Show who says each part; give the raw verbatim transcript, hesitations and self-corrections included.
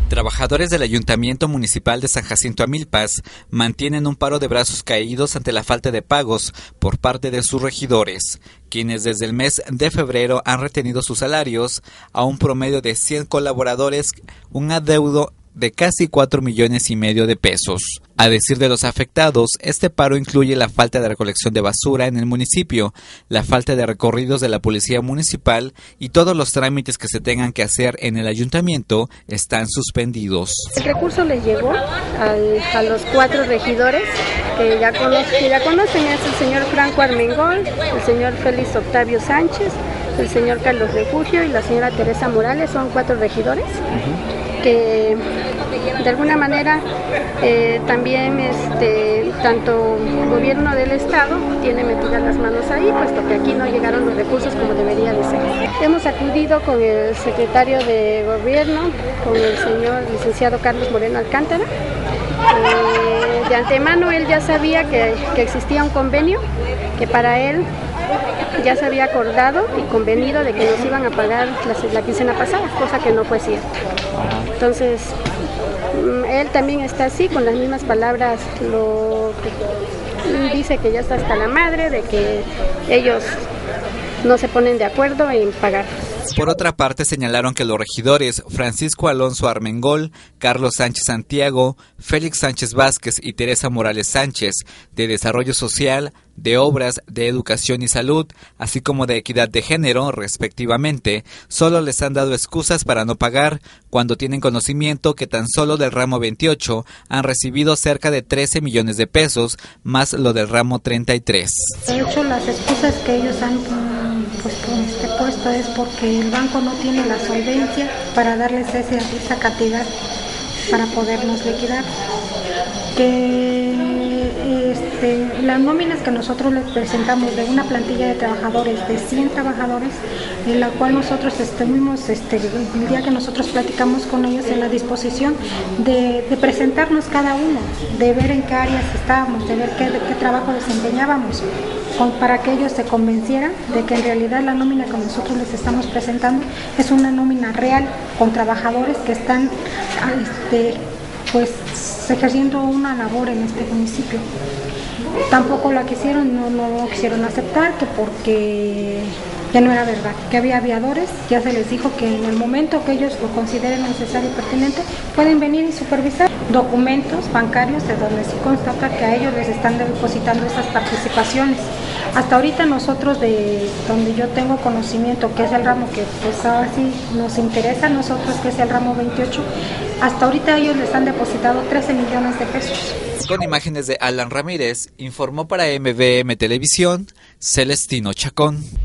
Speaker 1: Trabajadores del Ayuntamiento Municipal de San Jacinto Amilpas mantienen un paro de brazos caídos ante la falta de pagos por parte de sus regidores, quienes desde el mes de febrero han retenido sus salarios a un promedio de cien colaboradores, un adeudo de casi cuatro millones y medio de pesos. A decir de los afectados, este paro incluye la falta de recolección de basura en el municipio, la falta de recorridos de la policía municipal y todos los trámites que se tengan que hacer en el ayuntamiento están suspendidos.
Speaker 2: El recurso les llegó al, a los cuatro regidores que ya, cono que ya conocen, es el señor Franco Armengol, el señor Félix Octavio Sánchez, el señor Carlos Refugio y la señora Teresa Morales. Son cuatro regidores uh-huh. que de alguna manera eh, también este, tanto el gobierno del estado tiene metidas las manos ahí, puesto que aquí no llegaron los recursos como debería de ser. Hemos acudido con el secretario de gobierno, con el señor licenciado Carlos Moreno Alcántara. Eh, de antemano él ya sabía que, que existía un convenio, que para él ya se había acordado y convenido de que nos iban a pagar la, la quincena pasada, cosa que no fue cierta. Entonces, él también está así, con las mismas palabras, lo dice que ya está hasta la madre de que ellos no se ponen de acuerdo en pagar.
Speaker 1: Por otra parte, señalaron que los regidores Francisco Alonso Armengol, Carlos Sánchez Santiago, Félix Sánchez Vázquez y Teresa Morales Sánchez, de Desarrollo Social, de Obras, de Educación y Salud, así como de Equidad de Género, respectivamente, solo les han dado excusas para no pagar, cuando tienen conocimiento que tan solo del ramo veintiocho han recibido cerca de trece millones de pesos, más lo del ramo treinta y tres.
Speaker 3: De hecho, las excusas que ellos han pues, este, puesto es porque el banco no tiene la solvencia para darles ese, esa cantidad para podernos liquidar. Que este, las nóminas que nosotros les presentamos de una plantilla de trabajadores, de cien trabajadores, en la cual nosotros estuvimos, este, el día que nosotros platicamos con ellos, en la disposición de, de presentarnos cada uno, de ver en qué áreas estábamos, de ver qué, de qué trabajo desempeñábamos, con, para que ellos se convencieran de que en realidad la nómina que nosotros les estamos presentando es una nómina real, con trabajadores que están este, pues ejerciendo una labor en este municipio. Tampoco la quisieron, no, no lo quisieron aceptar, que porque ya no era verdad, que había aviadores, ya se les dijo que en el momento que ellos lo consideren necesario y pertinente, pueden venir y supervisar documentos bancarios de donde sí constata que a ellos les están depositando esas participaciones. Hasta ahorita nosotros, de donde yo tengo conocimiento, que es el ramo que pues ahora sí nos interesa a nosotros, que es el ramo veintiocho, hasta ahorita ellos les han depositado trece millones de pesos.
Speaker 1: Con imágenes de Alan Ramírez, informó para M V M Televisión, Celestino Chacón.